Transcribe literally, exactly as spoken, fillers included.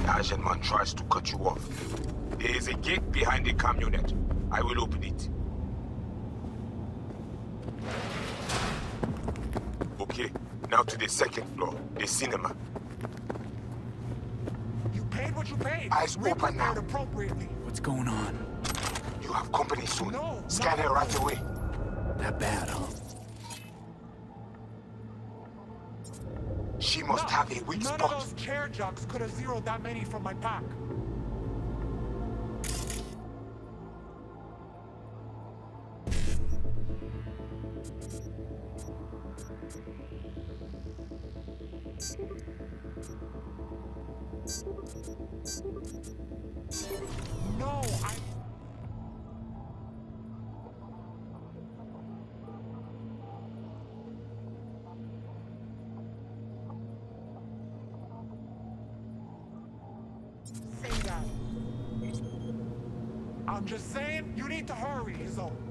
Asian man tries to cut you off. There is a gate behind the camionette. I will open it. Okay, now to the second floor, the cinema. You paid what you paid. Eyes open now. Appropriately. What's going on? You have company soon. No, Scan her right away. That bad, huh? She must No, have a weak none spot. of those chair jocks could have zeroed that many from my pack. No, I... Say that. I'm just saying, you need to hurry, is all.